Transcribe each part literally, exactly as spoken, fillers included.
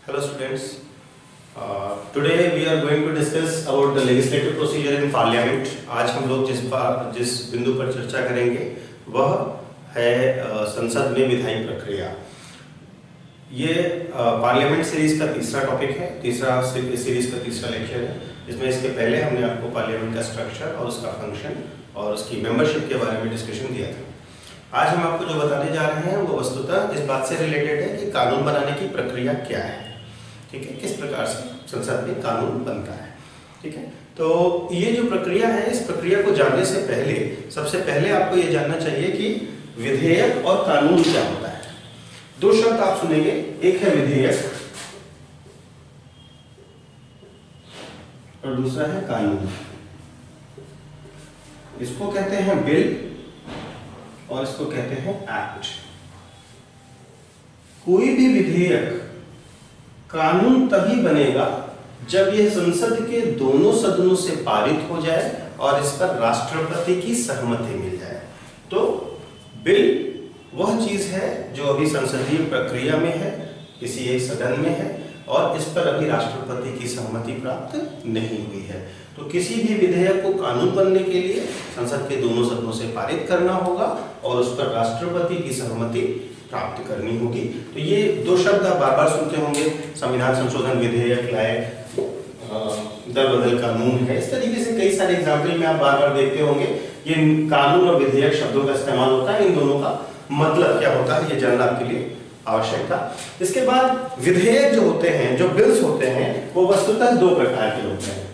Hello students. Uh, today we are going to discuss about the legislative procedure in Parliament. आज हम लोग जिस बार जिस बिंदु पर चर्चा करेंगे वह है uh, संसद में विधायी प्रक्रिया। ये पार्लियामेंट uh, सीरीज का तीसरा टॉपिक है, तीसरा सीरीज का तीसरा लेक्चर है। इसमें इसके पहले हमने आपको पार्लियामेंट का स्ट्रक्चर और उसका फंक्शन और उसकी मेंबरशिप के बारे में डिस्कशन दिया था। आज हम आपको जो बताने जा रहे हैं वो वस्तुतः इस बात से रिलेटेड है कि कानून बनाने की प्रक्रिया क्या है, ठीक है, किस प्रकार से संसद में कानून बनता है, ठीक है। तो ये जो प्रक्रिया है, इस प्रक्रिया को जानने से पहले सबसे पहले आपको ये जानना चाहिए कि विधेयक और कानून क्या होता है। दो शब्द आप सुनेंगे, एक है विधेयक और दूसरा है कानून। इसको कहते हैं बिल और इसको कहते हैं एक्ट। कोई भी विधेयक कानून तभी बनेगा जब यह संसद के दोनों सदनों से पारित हो जाए और इस पर राष्ट्रपति की सहमति मिल जाए। तो बिल वह चीज है जो अभी संसदीय प्रक्रिया में है, किसी एक सदन में है और इस पर अभी राष्ट्रपति की सहमति प्राप्त नहीं हुई है। तो किसी भी विधेयक को कानून बनने के लिए संसद के दोनों सदनों से पारित करना होगा और उस पर राष्ट्रपति की सहमति प्राप्त करनी होगी। तो ये दो शब्द आप बार बार सुनते होंगे, संविधान संशोधन विधेयक लाए, दर बदल कानून है, इस तरीके से कई सारे एग्जाम्पल में आप बार बार देखते होंगे। ये कानून और विधेयक शब्दों का इस्तेमाल होता है, इन दोनों का मतलब क्या होता है ये जानना आपके लिए आवश्यक था। इसके बाद विधेयक जो होते हैं, जो बिल्स होते हैं, वो वस्तुतः दो प्रकार के होते हैं।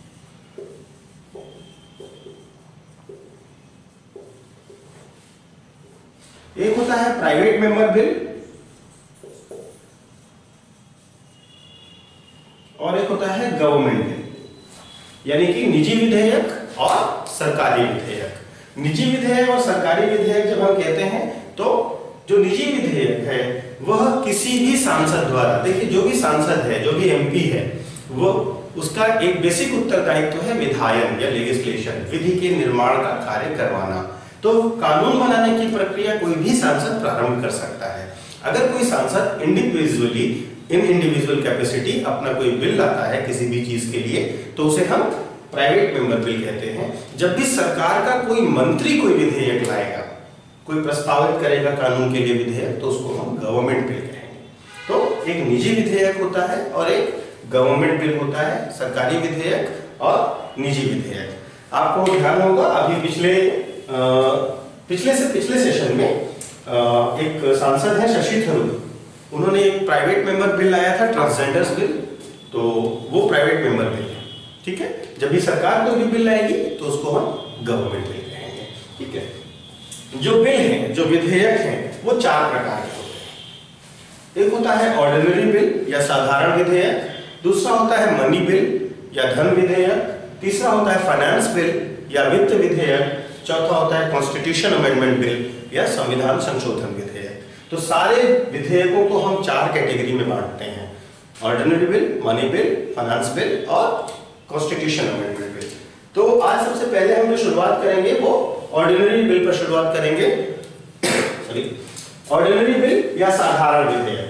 एक होता है प्राइवेट मेंबर बिल और एक होता है गवर्नमेंट बिल, यानी कि निजी विधेयक और सरकारी विधेयक। निजी विधेयक और सरकारी विधेयक जब हम कहते हैं तो जो निजी विधेयक है वह किसी भी सांसद द्वारा, देखिए जो भी सांसद है, जो भी एमपी है, वो उसका एक बेसिक उत्तरदायित्व है विधायन या लेजिस्लेशन, विधि के निर्माण का कार्य करवाना। तो कानून बनाने की प्रक्रिया कोई भी सांसद प्रारंभ कर सकता है। अगर कोई सांसद इंडिविजुअली इन इंडिविजुअल कैपेसिटी अपना कोई बिल लाता है किसी भी चीज के लिए तो उसे हम प्राइवेट मेंबर बिल कहते हैं। जब भी सरकार का कोई मंत्री कोई विधेयक लाएगा, कोई प्रस्तावित करेगा कानून के लिए विधेयक, तो उसको हम गवर्नमेंट बिल कहेंगे। तो एक निजी विधेयक होता है और एक गवर्नमेंट बिल होता है, सरकारी विधेयक और निजी विधेयक। आपको ध्यान होगा अभी पिछले आ, पिछले से पिछले सेशन में आ, एक सांसद है शशि थरूर, उन्होंने एक प्राइवेट मेंबर बिल लाया था, ट्रांसजेंडर्स बिल, तो वो प्राइवेट मेंबर बिल है, ठीक है। जब भी सरकार कोई भी बिल लाएगी तो उसको हम गवर्नमेंट बिल कहेंगे, ठीक है। जो बिल है, जो विधेयक है, वो चार प्रकार के होते हैं। एक होता है ऑर्डिनरी बिल या साधारण विधेयक, दूसरा होता है मनी बिल या धन विधेयक, तीसरा होता है फाइनेंस बिल या वित्त विधेयक, चौथा होता है कॉन्स्टिट्यूशन अमेंडमेंट बिल या संविधान संशोधन विधेयक। तो सारे विधेयकों को हम चार कैटेगरी में बांटते हैं, ordinary bill, money bill, finance bill और कॉन्स्टिट्यूशन अमेंडमेंट बिल। तो आज सबसे पहले हम जो शुरुआत करेंगे वो ऑर्डिनरी बिल पर शुरुआत करेंगे। सॉरी, ऑर्डिनरी बिल या साधारण विधेयक।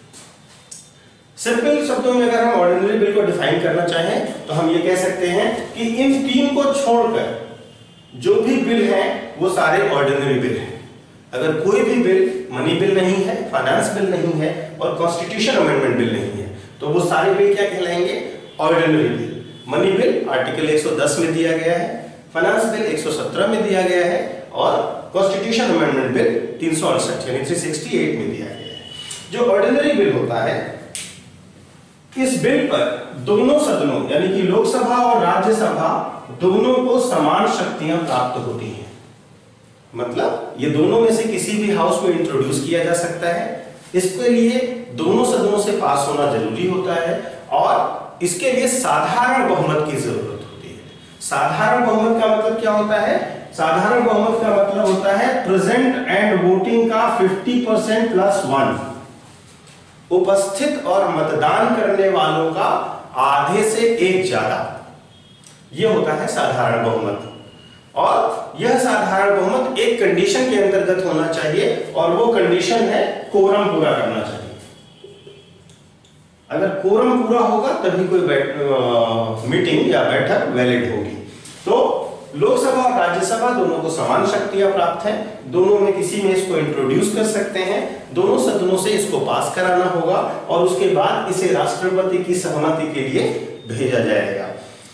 सिंपल शब्दों में अगर हम ऑर्डिनरी बिल को डिफाइन करना चाहें तो हम ये कह सकते हैं कि इन तीन को छोड़कर जो भी बिल है वो सारे ऑर्डिनरी बिल हैं। अगर कोई भी बिल मनी बिल नहीं है, फाइनेंस बिल नहीं है और कॉन्स्टिट्यूशन अमेंडमेंट बिल नहीं है तो वो सारे बिल क्या कहलाएंगे? Ordinary bill. Money bill article एक सौ दस में दिया गया है, फाइनेंस बिल एक सौ सत्रह में दिया गया है और कॉन्स्टिट्यूशन अमेंडमेंट बिल तीन सौ अड़सठ यानी तीन सौ अड़सठ में दिया गया है। जो ऑर्डिनरी बिल होता है, इस बिल पर दोनों सदनों यानी कि लोकसभा और राज्यसभा दोनों को समान शक्तियां प्राप्त होती हैं। मतलब ये दोनों में से किसी भी हाउस में इंट्रोड्यूस किया जा सकता है। इसके लिए दोनों सदनों से पास होना जरूरी होता है और इसके लिए साधारण बहुमत की जरूरत होती है। साधारण बहुमत का मतलब क्या होता है? साधारण बहुमत का मतलब होता है प्रेजेंट एंड वोटिंग का पचास परसेंट प्लस वन, उपस्थित और मतदान करने वालों का आधे से एक ज्यादा, यह होता है साधारण बहुमत। और यह साधारण बहुमत एक कंडीशन के अंतर्गत होना चाहिए और वो कंडीशन है कोरम पूरा करना चाहिए। अगर कोरम पूरा होगा तभी कोई मीटिंग या बैठक वैलिड होगी। तो लोकसभा और राज्यसभा दोनों को समान शक्तियां प्राप्त हैं, दोनों में किसी में इसको इंट्रोड्यूस कर सकते हैं, दोनों सदनों से इसको पास कराना होगा और उसके बाद इसे राष्ट्रपति की सहमति के लिए भेजा जाएगा।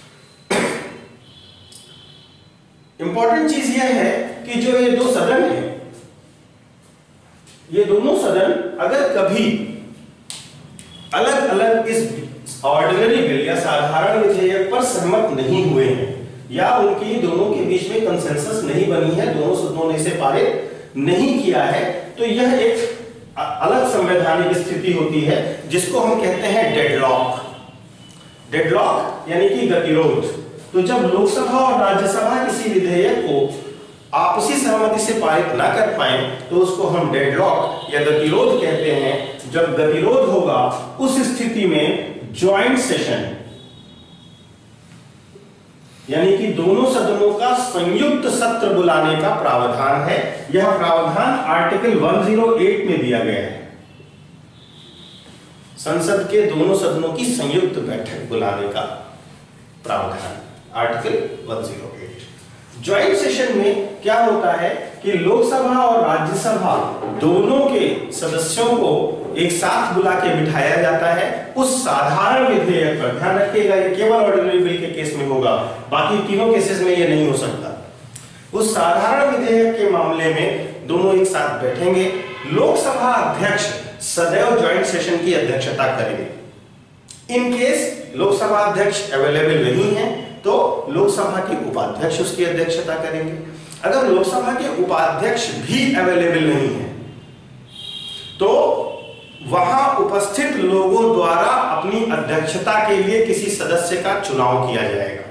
इंपॉर्टेंट चीज यह है कि जो ये दो सदन है, ये दोनों सदन अगर कभी अलग अलग इस ऑर्डिनरी बिल या साधारण विधेयक पर सहमत नहीं हुए हैं या उनकी दोनों के बीच में कंसेंसस नहीं बनी है, दोनों सदनों ने इसे पारित नहीं किया है, तो यह एक अलग संवैधानिक स्थिति होती है जिसको हम कहते हैं डेडलॉक। डेडलॉक यानी कि गतिरोध। तो जब लोकसभा और राज्यसभा किसी विधेयक को आपसी सहमति से पारित ना कर पाए तो उसको हम डेडलॉक या गतिरोध कहते हैं। जब गतिरोध होगा उस स्थिति में ज्वाइंट सेशन यानी कि दोनों सदनों का संयुक्त सत्र बुलाने का प्रावधान है। यह प्रावधान आर्टिकल एक सौ आठ में दिया गया है। संसद के दोनों सदनों की संयुक्त बैठक बुलाने का प्रावधान आर्टिकल एक सौ आठ। ज्वाइंट सेशन में क्या होता है कि लोकसभा और राज्यसभा दोनों के सदस्यों को एक साथ बुला के बिठाया जाता है उस साधारण विधेयक पर। ध्यान रखिएगा, ये केवल ऑर्डिनरी बिल के केस में होगा, बाकी तीनों केसेस में ये नहीं हो सकता। उस साधारण विधेयक के मामले में दोनों एक साथ बैठेंगे। लोकसभा अध्यक्ष सदैव ज्वाइंट सेशन की अध्यक्षता करेंगे। इन केस लोकसभा अध्यक्ष अवेलेबल नहीं है तो लोकसभा के उपाध्यक्ष उसकी अध्यक्षता करेंगे। अगर लोकसभा के उपाध्यक्ष भी अवेलेबल नहीं है तो वहां उपस्थित लोगों द्वारा अपनी अध्यक्षता के लिए किसी सदस्य का चुनाव किया जाएगा।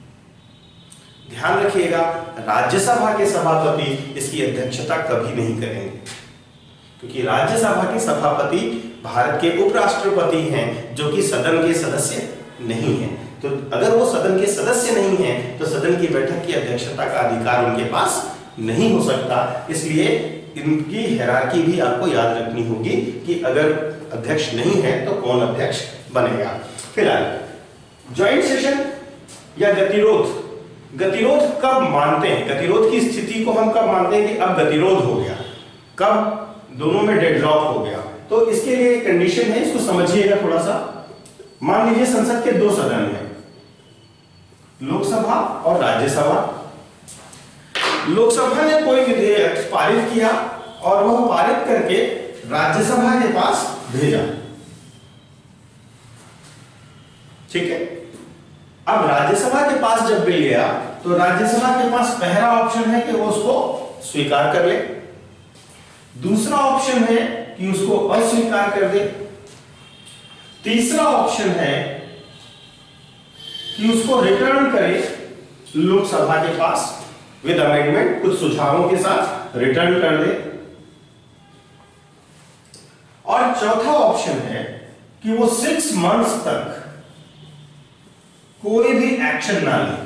ध्यान रखिएगा, राज्यसभा के सभापति इसकी अध्यक्षता कभी नहीं करेंगे क्योंकि राज्यसभा के सभापति भारत के उपराष्ट्रपति हैं जो कि सदन के सदस्य नहीं हैं। तो अगर वो सदन के सदस्य नहीं हैं तो सदन की बैठक की अध्यक्षता का अधिकार उनके पास नहीं हो सकता। इसलिए इनकी हायरार्की भी आपको याद रखनी होगी कि अगर अध्यक्ष नहीं है तो कौन अध्यक्ष बनेगा। फिलहाल ज्वाइंट सेशन या गतिरोध, गतिरोध कब मानते हैं? गतिरोध की स्थिति को हम कब मानते हैं कि अब गतिरोध हो गया, कब दोनों में डेडलॉक हो गया? तो इसके लिए एक कंडीशन है, इसको समझिएगा थोड़ा सा। मान लीजिए संसद के दो सदन हैं, लोकसभा और राज्यसभा। लोकसभा ने कोई विधेयक पारित किया और वह पारित करके राज्यसभा के पास भेजा, ठीक है। अब राज्यसभा के पास जब बिल गया तो राज्यसभा के पास पहला ऑप्शन है कि वो उसको स्वीकार कर ले, दूसरा ऑप्शन है कि उसको अस्वीकार कर दे, तीसरा ऑप्शन है कि उसको रिटर्न करे लोकसभा के पास विद अमेंडमेंट, कुछ सुझावों के साथ रिटर्न कर दे, और चौथा ऑप्शन है कि वो सिक्स मंथ्स तक कोई भी एक्शन ना ले।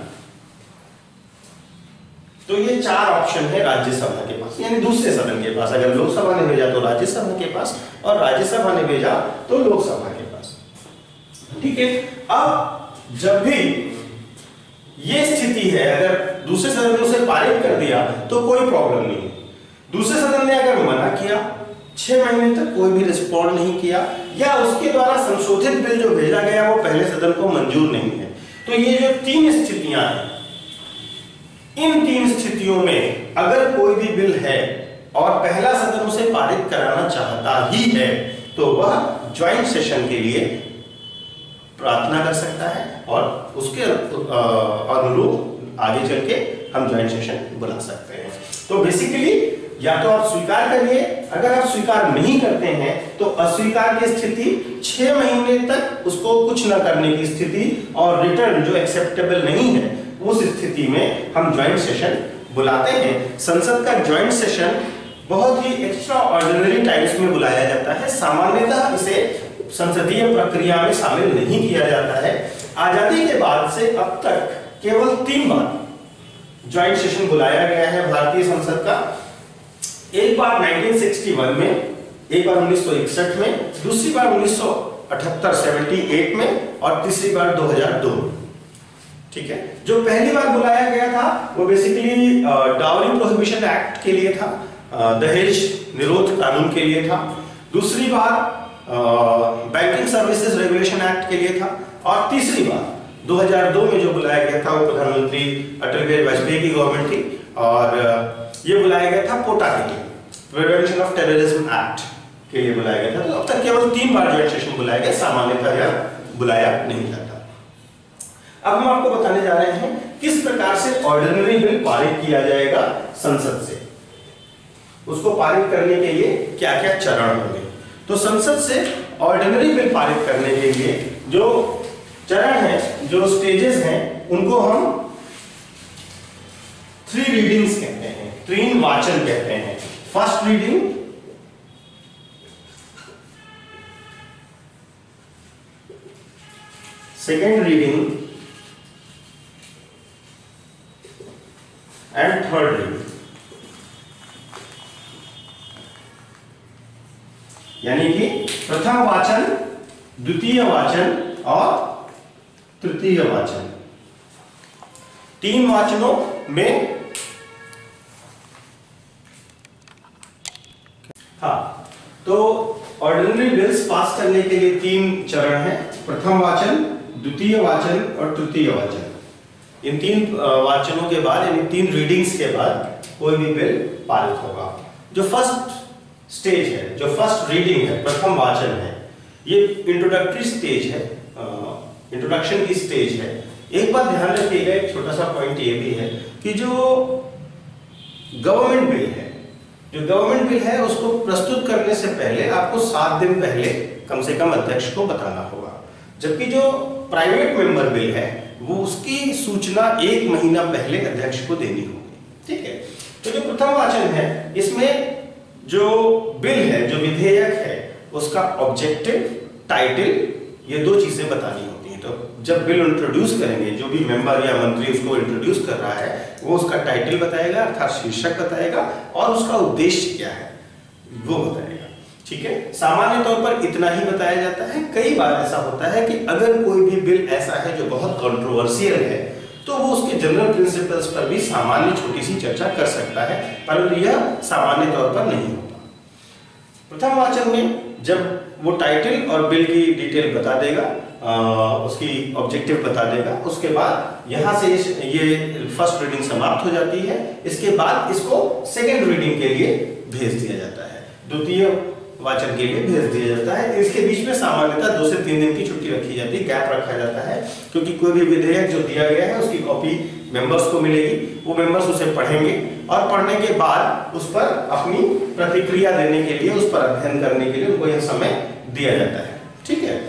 तो ये चार ऑप्शन है राज्यसभा के पास, यानी दूसरे सदन के पास। अगर लोकसभा ने भेजा तो राज्यसभा के पास और राज्यसभा ने भेजा तो लोकसभा के पास, ठीक है। अब जब भी ये स्थिति है, अगर दूसरे सदन ने उसे पारित कर दिया तो कोई प्रॉब्लम नहीं है। दूसरे सदन ने अगर मना किया, छह महीने तक कोई भी रिस्पॉन्ड नहीं किया, या उसके द्वारा संशोधित बिल जो भेजा गया वो पहले सदन को मंजूर नहीं है, तो ये जो तीन स्थितियां हैं, इन तीन स्थितियों में अगर कोई भी बिल है और पहला सदन उसे पारित कराना चाहता ही है तो वह ज्वाइंट सेशन के लिए प्रार्थना कर सकता है और उसके अनुरूप आगे चल के हम ज्वाइंट सेशन बुला सकते हैं। तो बेसिकली या तो आप स्वीकार करिए, अगर आप स्वीकार नहीं करते हैं तो अस्वीकार की स्थिति, छह महीने तक उसको कुछ न करने की स्थिति, और रिटर्न जो एक्सेप्टेबल नहीं है उस स्थिति में हम ज्वाइंट सेशन बुलाते हैं। संसद का ज्वाइंट सेशन बहुत ही एक्स्ट्रा ऑर्डिनरी टाइम्स में बुलाया जाता है। सामान्यतः इसे संसदीय प्रक्रिया में शामिल नहीं किया जाता है। आजादी के बाद से अब तक केवल तीन बार ज्वाइंट सेशन बुलाया गया है भारतीय संसद का। एक बार उन्नीस सौ इकसठ में, एक बार उन्नीस सौ इकसठ में, दूसरी बार उन्नीस सौ अठहत्तर सेवेंटी एट में और तीसरी बार दो हज़ार दो में। ठीक है, जो पहली बार बुलाया गया था वो बेसिकली डाउरी प्रोहिबिशन एक्ट के लिए था, दहेज निरोध कानून के लिए था। दूसरी बार बैंकिंग सर्विसेज रेगुलेशन एक्ट के लिए था और तीसरी बार दो हज़ार दो में जो बुलाया गया था वो प्रधानमंत्री अटल बिहारी वाजपेयी की गवर्नमेंट थी और ये बुलाया गया था पोटा के लिए, प्रिवेंशन ऑफ टेररिज्म एक्ट के लिए बुलाया गया था। तो अब तक केवल तीन बार ज्वाइंट सेशन बुलाया गया, सामान्यतः यह बुलाया नहीं जाता। अब हम आपको बताने जा रहे हैं किस प्रकार से ऑर्डिनरी बिल पारित किया जाएगा संसद से, उसको पारित करने के लिए क्या क्या चरण होंगे। तो संसद से ऑर्डिनरी बिल पारित करने के लिए जो चरण है, जो स्टेजेस हैं, उनको हम थ्री रीडिंग्स कहते हैं, तीन वाचन कहते हैं। First reading, second reading and third reading. यानी कि प्रथम वाचन, द्वितीय वाचन और तृतीय वाचन। तीन वाचनों में हाँ, तो ऑर्डिनरी बिल्स पास करने के लिए तीन चरण हैं, प्रथम वाचन, द्वितीय वाचन और तृतीय वाचन। इन तीन वाचनों के बाद, यानी तीन रीडिंग्स के बाद कोई भी बिल पारित होगा। जो फर्स्ट स्टेज है, जो फर्स्ट रीडिंग है, प्रथम वाचन है, ये इंट्रोडक्टरी स्टेज है, इंट्रोडक्शन की स्टेज है। एक बात ध्यान रखिएगा, एक छोटा सा पॉइंट ये भी है कि जो गवर्नमेंट बिल है, जो गवर्नमेंट बिल है उसको प्रस्तुत करने से पहले आपको सात दिन पहले कम से कम अध्यक्ष को बताना होगा, जबकि जो प्राइवेट मेंबर बिल है वो उसकी सूचना एक महीना पहले अध्यक्ष को देनी होगी। ठीक है, तो जो प्रथम वाचन है, इसमें जो बिल है, जो विधेयक है, उसका ऑब्जेक्टिव, टाइटल, ये दो चीजें बतानी होती हैं। तो जब बिल इंट्रोड्यूस करेंगे, जो भी मेंबर या मंत्री उसको इंट्रोड्यूस कर रहा है, वो उसका टाइटल बताएगा, अर्थात शीर्षक बताएगा और उसका उद्देश्य क्या है वो बताएगा। ठीक है, सामान्य तौर पर इतना ही बताया जाता है। कई बार ऐसा होता है कि अगर कोई भी बिल ऐसा है जो बहुत कंट्रोवर्शियल है, तो वो उसके जनरल प्रिंसिपल्स पर भी सामान्य छोटी सी चर्चा कर सकता है, परंतु यह सामान्य तौर पर नहीं होता। प्रथम वाचन में जब वो टाइटल और बिल की डिटेल बता देगा, आ, उसकी ऑब्जेक्टिव बता देगा, उसके बाद यहाँ से ये फर्स्ट रीडिंग समाप्त हो जाती है। इसके बाद इसको सेकेंड रीडिंग के लिए भेज दिया जाता है, द्वितीय वाचन के लिए भेज दिया जाता है। इसके बीच में सामान्यतः दो से तीन दिन की छुट्टी रखी जाती है, गैप रखा जाता है, क्योंकि कोई भी विधेयक जो दिया गया है उसकी कॉपी मेंबर्स को मिलेगी, वो मेंबर्स उसे पढ़ेंगे और पढ़ने के बाद उस पर अपनी प्रतिक्रिया देने के लिए, उस पर अध्ययन करने के लिए उनको यह समय दिया जाता है। ठीक है,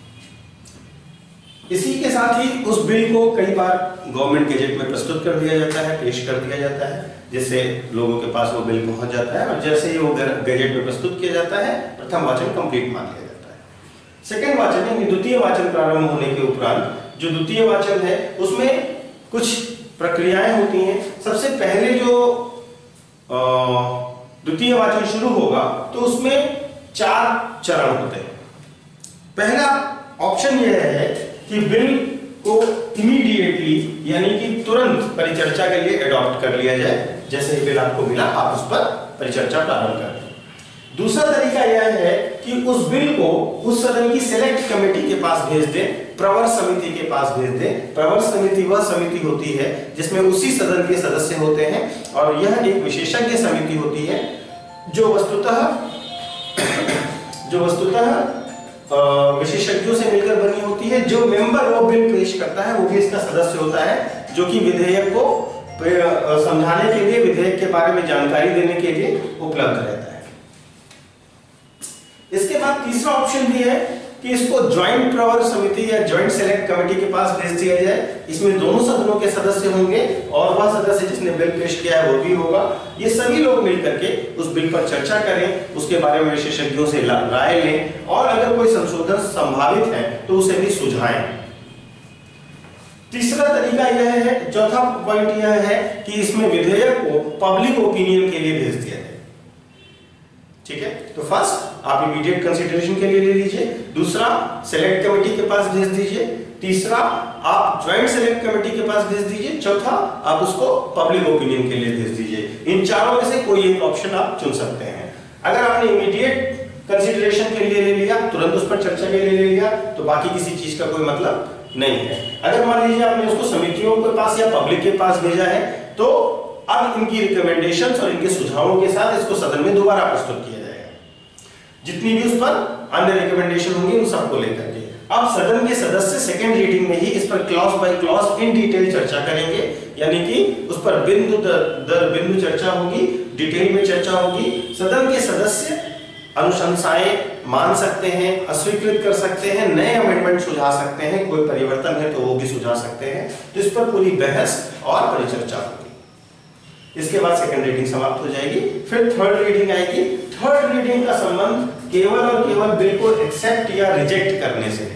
इसी के साथ ही उस बिल को कई बार गवर्नमेंट गजेट में प्रस्तुत कर दिया जाता है, पेश कर दिया जाता है, जिससे लोगों के पास वो बिल पहुंच जाता है और जैसे ही वो गजेट में प्रस्तुत किया जाता है, प्रथम वाचन कंप्लीट मान लिया जाता है। सेकेंड वाचन यानी द्वितीय वाचन प्रारंभ होने के उपरांत जो द्वितीय वाचन है उसमें कुछ प्रक्रियाएं होती हैं। सबसे पहले जो द्वितीय वाचन शुरू होगा तो उसमें चार चरण होते हैं। पहला ऑप्शन यह है कि बिल को इमीडिएटली यानी कि तुरंत परिचर्चा के लिए अडॉप्ट कर लिया जाए, जैसे ही बिल आपको मिला आप उस पर परिचर्चा प्रारंभ कर दें। दूसरा तरीका यह है कि उस बिल को उस सदन की सिलेक्ट कमेटी के पास भेज दें, प्रवर समिति के पास भेज दें। प्रवर समिति वह समिति होती है जिसमें उसी सदन के सदस्य होते हैं और यह एक विशेषज्ञ समिति होती है जो वस्तुतः जो वस्तुतः विशेषज्ञों से मिलकर बनी होती है। जो मेंबर वो बिल पेश करता है वो भी इसका सदस्य होता है, जो कि विधेयक को समझाने के लिए, विधेयक के बारे में जानकारी देने के लिए उपलब्ध रहता है। इसके बाद तीसरा ऑप्शन भी है कि इसको ज्वाइंट प्रवर समिति या ज्वाइंट सेलेक्ट कमेटी के पास भेज दिया जाए। इसमें दोनों सदनों के सदस्य होंगे और वह सदस्य जिसने बिल पेश किया है वो भी होगा। ये सभी लोग मिलकर के उस बिल पर चर्चा करें, उसके बारे में विशेषज्ञों से राय लें और अगर कोई संशोधन संभावित है तो उसे भी सुझाएं। तीसरा तरीका यह है, चौथा पॉइंट यह है कि इसमें विधेयक को पब्लिक ओपिनियन के लिए भेज दिया जाए। ठीक है, तो फर्स्ट आप इमीडिएट कंसिडरेशन के लिए ले लीजिए, दूसरा सेलेक्ट कमेटी के पास भेज दीजिए, तीसरा आप ज्वाइंट सेलेक्ट कमेटी के पास भेज दीजिए, चौथा आप उसको पब्लिक ओपिनियन के लिए भेज दीजिए। इन चारों में से कोई एक ऑप्शन आप चुन सकते हैं। अगर आपने इमीडिएट कंसिडरेशन के लिए ले लिया, तुरंत उस पर चर्चा के लिए ले लिया, तो बाकी किसी चीज का कोई मतलब नहीं है। अगर मान लीजिए आपने उसको समितियों के पास या पब्लिक के पास भेजा है, तो अब इनकी रिकमेंडेशंस और इनके सुझावों के साथ इसको सदन में दोबारा प्रस्तुत किया जाएगा। जितनी भी उस पर अन्य रिकमेंडेशन होंगी उन सबको लेकर के अब सदन के सदस्य सेकेंड रीडिंग में ही इस पर clause by clause in detail चर्चा करेंगे, यानी कि उस पर बिंदु दर, दर बिंदु चर्चा होगी, डिटेल में चर्चा होगी। सदन के सदस्य अनुशंसाएं मान सकते हैं, अस्वीकृत कर सकते हैं, नए अमेंडमेंट सुझा सकते हैं, कोई परिवर्तन है तो वो भी सुझा सकते हैं। तो इस पर पूरी बहस और परिचर्चा होगी। इसके बाद सेकंड रीडिंग समाप्त हो जाएगी, फिर थर्ड रीडिंग आएगी। थर्ड रीडिंग का संबंध केवल और केवल बिल को एक्सेप्ट या रिजेक्ट करने से है।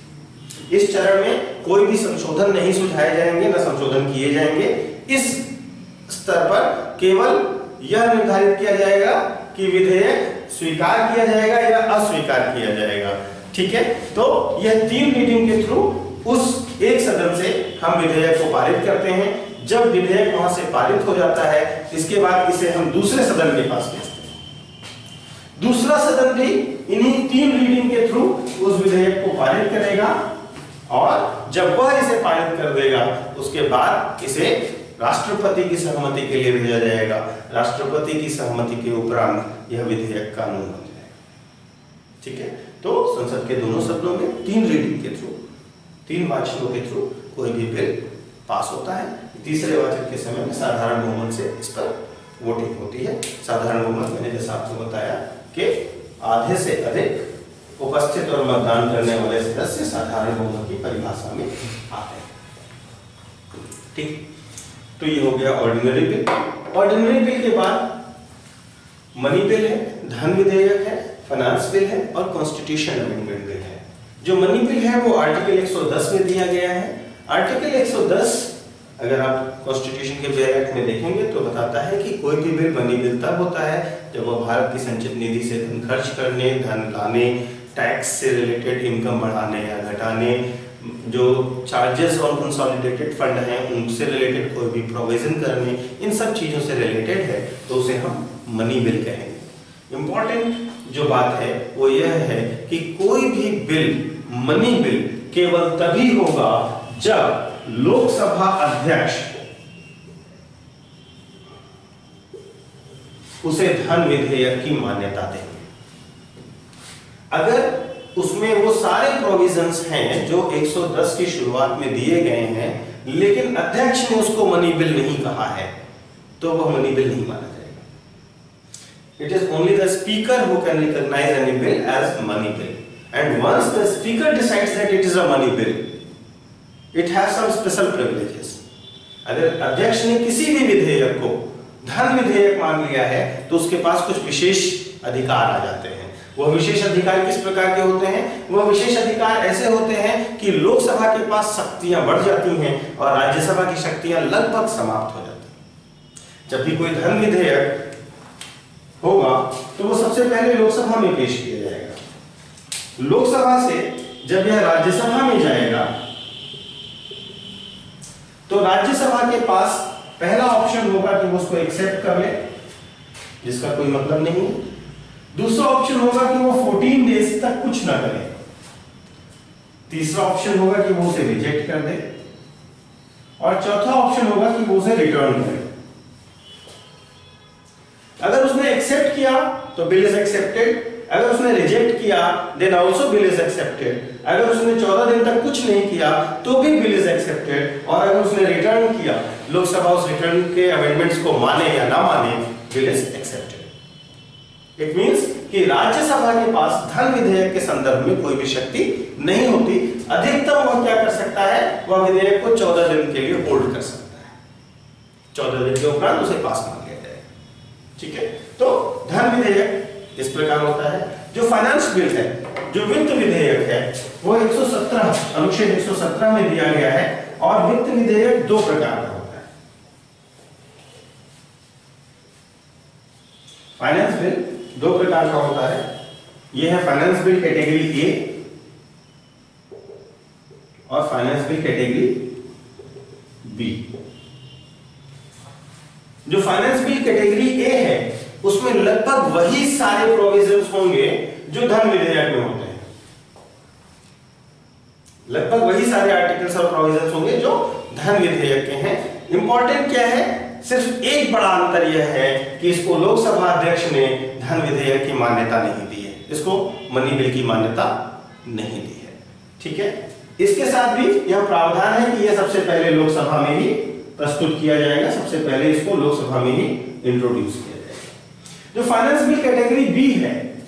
इस चरण में कोई भी संशोधन नहीं सुझाए जाएंगे, न संशोधन किए जाएंगे। इस स्तर पर केवल यह निर्धारित किया जाएगा कि विधेयक स्वीकार किया जाएगा या अस्वीकार किया जाएगा। ठीक है, तो यह तीन रीडिंग के थ्रू उस एक सदन से हम विधेयक को पारित करते हैं। जब विधेयक वहां से पारित हो जाता है, इसके बाद इसे हम दूसरे सदन के पास भेजते हैं। दूसरा सदन भी इन्हीं तीन रीडिंग के थ्रू उस विधेयक को पारित करेगा, और जब वह इसे पारित कर देगा, उसके बाद इसे राष्ट्रपति की सहमति के लिए भेजा जाएगा। राष्ट्रपति की सहमति के उपरांत यह विधेयक कानून बन जाएगा। ठीक है, तो संसद के दोनों सदनों में तीन रीडिंग के थ्रू, तीन वाचनों के थ्रू कोई भी बिल पास होता है। तीसरे वाचन के समय में साधारण बहुमत से इस पर वोटिंग होती है। साधारण बहुमत मैंने जैसा आपको बताया कि आधे से अधिक उपस्थित और मतदान करने वाले सदस्य साधारण बहुमत की परिभाषा में आते हैं। ठीक, तो ये हो गया ऑर्डिनरी बिल। ऑर्डिनरी बिल के बाद मनी बिल है, धन विधेयक है, फाइनेंस बिल है और कॉन्स्टिट्यूशन अमेंडमेंट बिल है। जो मनी बिल है वो आर्टिकल एक सौ दस में दिया गया है। आर्टिकल एक सौ दस अगर आप कॉन्स्टिट्यूशन के बिल एक्ट में देखेंगे तो बताता है कि कोई भी बिल मनी बिल तब होता है जब वह भारत की संचित निधि से धन खर्च करने, धन लाने, टैक्स से रिलेटेड इनकम बढ़ाने या घटाने, जो चार्जेस और कंसोलिडेटेड फंड हैं उनसे रिलेटेड कोई भी प्रोविजन करने, इन सब चीजों से रिलेटेड है तो उसे हम मनी बिल कहेंगे। इंपॉर्टेंट जो बात है वो यह है कि कोई भी बिल मनी बिल केवल तभी होगा जब लोकसभा अध्यक्ष उसे धन विधेयक की मान्यता देंगे। अगर उसमें वो सारे प्रोविजंस हैं जो एक सौ दस की शुरुआत में दिए गए हैं, लेकिन अध्यक्ष ने उसको मनी बिल नहीं कहा है, तो वह मनी बिल नहीं माना जाएगा। It is only the speaker who can recognise any bill as money bill, and once the speaker decides that it is a money bill, it has some special privileges. अगर अध्यक्ष ने किसी भी विधेयक को धन विधेयक मान लिया है तो उसके पास कुछ विशेष अधिकार आ जाते हैं। वह विशेष अधिकार किस प्रकार के होते हैं? वह विशेष अधिकार ऐसे होते हैं कि लोकसभा के पास शक्तियां बढ़ जाती हैं और राज्यसभा की शक्तियां लगभग समाप्त हो जाती हैं। जब भी कोई धन विधेयक होगा तो वो सबसे पहले लोकसभा में पेश किया जाएगा। लोकसभा से जब यह राज्यसभा में जाएगा तो राज्यसभा के पास पहला ऑप्शन होगा कि वो उसको एक्सेप्ट कर ले, जिसका कोई मतलब नहीं है। दूसरा ऑप्शन होगा कि वो चौदह डेज तक कुछ ना करे। तीसरा ऑप्शन होगा कि वो उसे रिजेक्ट कर दे, और चौथा ऑप्शन होगा कि वो उसे रिटर्न करे। अगर उसने एक्सेप्ट किया तो बिल इज एक्सेप्टेड, अगर उसने रिजेक्ट किया then also bill is accepted, अगर उसने चौदह दिन तक कुछ नहीं किया तो भी बिल इज एक्सेप्टेड, और अगर उसने रिटर्न किया, लोकसभा उस रिटर्न के अमेंडमेंट्स को माने या ना माने, bill is accepted. It means कि राज्यसभा के पास धन विधेयक के संदर्भ में कोई भी शक्ति नहीं होती। अधिकतम वह क्या कर सकता है? वह विधेयक को चौदह दिन के लिए होल्ड कर सकता है। चौदह दिन के उपरांत उसे पास मान लिया जाएगा। ठीक है, तो धन विधेयक इस प्रकार होता है। जो फाइनेंस बिल है, जो वित्त विधेयक है, वो एक सौ सत्रह अनुच्छेद एक सौ सत्रह में दिया गया है, और वित्त विधेयक दो प्रकार का होता है। फाइनेंस बिल दो प्रकार का होता है। यह है फाइनेंस बिल कैटेगरी ए और फाइनेंस बिल कैटेगरी बी। जो फाइनेंस बिल कैटेगरी ए है उसमें लगभग वही सारे प्रोविजंस होंगे जो धन विधेयक में होते हैं। लगभग वही सारे आर्टिकल्स और प्रोविजंस होंगे जो धन विधेयक के हैं। इंपॉर्टेंट क्या है, सिर्फ एक बड़ा अंतर यह है कि इसको लोकसभा अध्यक्ष ने धन विधेयक की मान्यता नहीं दी है, इसको मनी बिल की मान्यता नहीं दी है। ठीक है, इसके साथ भी यह प्रावधान है कि यह सबसे पहले लोकसभा में ही प्रस्तुत किया जाएगा, सबसे पहले इसको लोकसभा में ही इंट्रोड्यूस किया जाएगा। जो फाइनेंस बिल कैटेगरी बी है,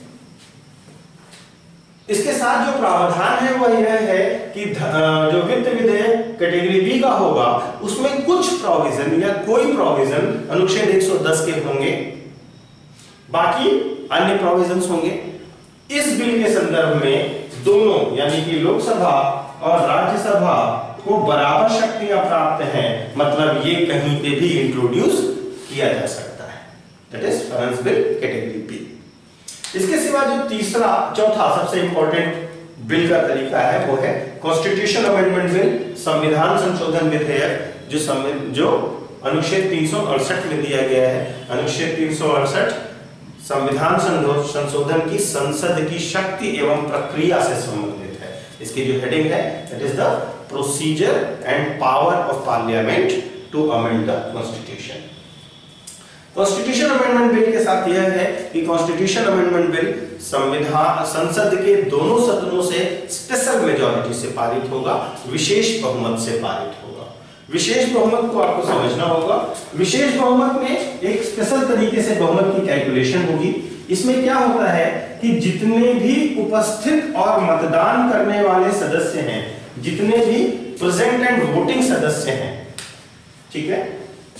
इसके साथ जो प्रावधान है वह यह है कि जो वित्त विधेयक कैटेगरी बी का होगा उसमें कुछ प्रोविजन या कोई प्रोविजन अनुच्छेद एक सौ दस के होंगे, बाकी अन्य प्रोविजंस होंगे। इस बिल के संदर्भ में दोनों यानी कि लोकसभा और राज्यसभा को बराबर शक्तियां प्राप्त हैं, मतलब ये कहीं पे भी इंट्रोड्यूस किया जा सकता है। That is finance bill category B. इसके सिवा जो तीसरा चौथा सबसे इंपॉर्टेंट बिल का तरीका है वो है कॉन्स्टिट्यूशन अमेंडमेंट बिल, संविधान संशोधन विधेयक, जो जो अनुच्छेद तीन सौ अड़सठ में दिया गया है। अनुच्छेद तीन सौ अड़सठ संविधान संशोधन की संसद की शक्ति एवं प्रक्रिया से संबंधित है। इसकी जो हेडिंग है that is the procedure and power of parliament to amend the constitution. Constitution amendment bill के साथ यह है कि कॉन्स्टिट्यूशन अमेंडमेंट बिल संविधान संसद के दोनों सदनों से स्पेशल मेजॉरिटी से पारित होगा, विशेष बहुमत से पारित होगा। विशेष बहुमत को आपको समझना होगा। विशेष बहुमत में एक स्पेशल तरीके से बहुमत की कैलकुलेशन होगी। इसमें क्या होता है कि जितने भी उपस्थित और मतदान करने वाले सदस्य हैं, जितने भी प्रेजेंट एंड वोटिंग सदस्य हैं, ठीक है,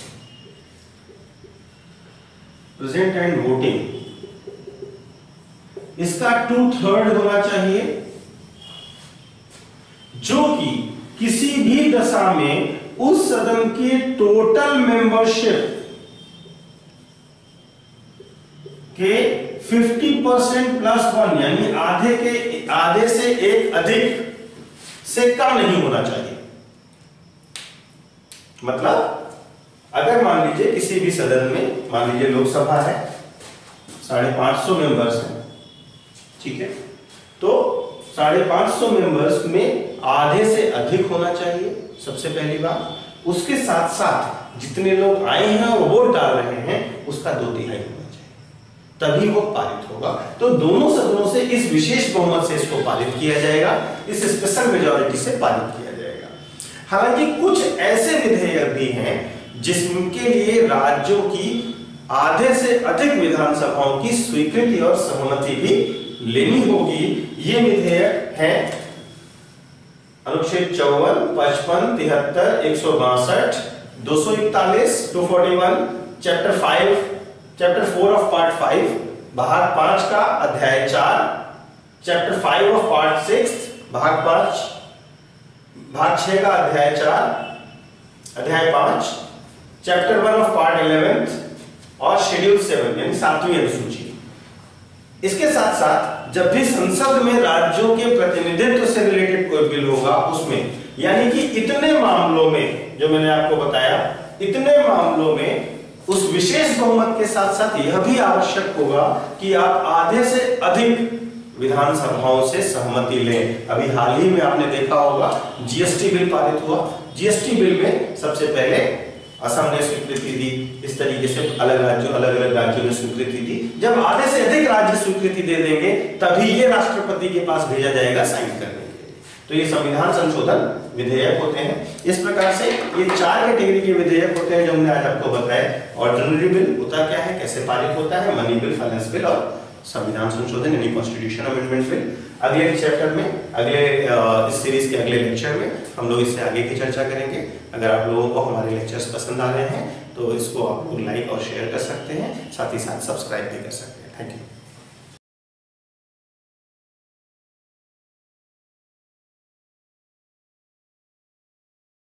प्रेजेंट एंड वोटिंग, इसका टू थर्ड होना चाहिए, जो कि किसी भी दशा में उस सदन के टोटल मेंबरशिप के पचास परसेंट प्लस वन यानी आधे के आधे से एक अधिक से कम नहीं होना चाहिए। मतलब अगर मान लीजिए किसी भी सदन में, मान लीजिए लोकसभा है, साढ़े पांच सौ मेंबर्स हैं, ठीक है, तो साढ़े पांच सौ मेंबर्स में आधे से अधिक होना चाहिए, सबसे पहली बात। उसके साथ साथ जितने लोग आए हैं और वोट डाल रहे हैं उसका दो तिहाई होना चाहिए, तभी वो पारित होगा। तो दोनों सदनों से इस विशेष बहुमत से इसको पारित किया जाएगा, इस स्पेशल मेजॉरिटी से पारित किया जाएगा। हालांकि कुछ ऐसे विधेयक भी हैं जिसके लिए राज्यों की आधे से अधिक विधानसभाओं की स्वीकृति और सहमति भी लेनी होगी। ये विधेयक है अनुच्छेद चौवन, पचपन, तिहत्तर, एक सौ बासठ, दो सौ इकतालीस, दो सौ इकतालीस, chapter five, chapter four of part five, भाग पांच का अध्याय चार, chapter five of part six, भाग पांच, भाग छह का अध्याय चार, अध्याय पांच, chapter one of part eleventh और शेड्यूल सेवन यानी सातवीं अनुसूची। इसके साथ साथ जब भी संसद में राज्यों के प्रतिनिधित्व से रिलेटेड कोई बिल होगा उसमें, यानी कि इतने मामलों में जो मैंने आपको बताया, इतने मामलों में उस विशेष बहुमत के साथ साथ यह भी आवश्यक होगा कि आप आधे से अधिक विधानसभाओं से सहमति लें। अभी हाल ही में आपने देखा होगा जीएसटी बिल पारित हुआ। जीएसटी बिल में सबसे पहले असम ने स्वीकृति दी, इस तरीके से अलग राज्यों अलग अलग राज्यों ने स्वीकृति दी। जब आधे से अधिक राज्य स्वीकृति दे देंगे तभी ये राष्ट्रपति के पास भेजा जाएगा साइन करने के लिए। तो ये संविधान संशोधन विधेयक होते हैं। इस प्रकार से ये चार कैटेगरी के विधेयक होते हैं जो हमने आज आपको बताया। ऑर्डिनरी बिल होता क्या है, कैसे पारित होता है, मनी बिल, फाइनेंस बिल और संविधान संशोधन यानी कॉन्स्टिट्यूशन अमेंडमेंट बिल। अगले चैप्टर में, अगले इस सीरीज के अगले लेक्चर में हम लोग इससे आगे की चर्चा करेंगे। अगर आप लोगों को हमारे लेक्चर्स पसंद आ रहे हैं तो इसको आप लोग लाइक और शेयर कर सकते हैं, साथ ही साथ सब्सक्राइब भी कर सकते हैं। Thank you.